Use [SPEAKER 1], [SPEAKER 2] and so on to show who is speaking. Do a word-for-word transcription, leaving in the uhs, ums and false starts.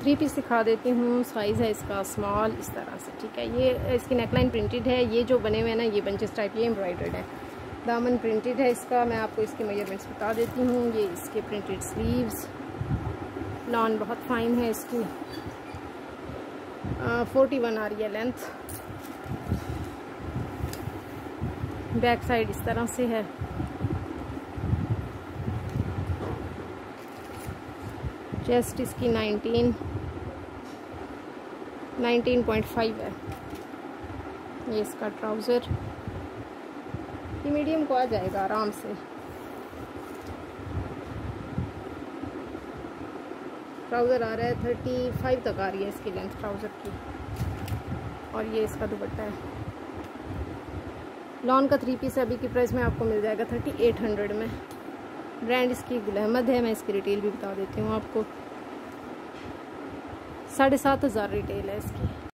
[SPEAKER 1] Three piece दिखा देती हूँ। साइज़ है इसका स्मॉल, इस तरह से, ठीक है। ये इसकी नेकलाइन प्रिंटेड है, ये जो बने हुए हैं ना ये बंचेस टाइप, ये एम्ब्रॉयडर्ड है। दामन प्रिंटेड है इसका। मैं आपको इसके मेजरमेंट्स बता देती हूँ। ये इसके प्रिंटेड स्लीव्स, लॉन बहुत फाइन है इसकी, फोर्टी वन आ रही है लेंथ। बैक साइड इस तरह से है। चेस्ट इसकी नाइनटीन नाइनटीन पॉइंट फाइव है। ये इसका ट्राउज़र, ये मीडियम को आ जाएगा आराम से। ट्राउज़र आ रहा है थर्टी फाइव तक आ रही है इसकी लेंथ ट्राउज़र की। और ये इसका दुपट्टा है। लॉन का थ्री पीस अभी की प्राइस में आपको मिल जाएगा थर्टी एट हंड्रेड में। ब्रांड इसकी गुल अहमद है। मैं इसकी रिटेल भी बता देती हूँ आपको। साढ़े सात हज़ार रिटेल है इसकी।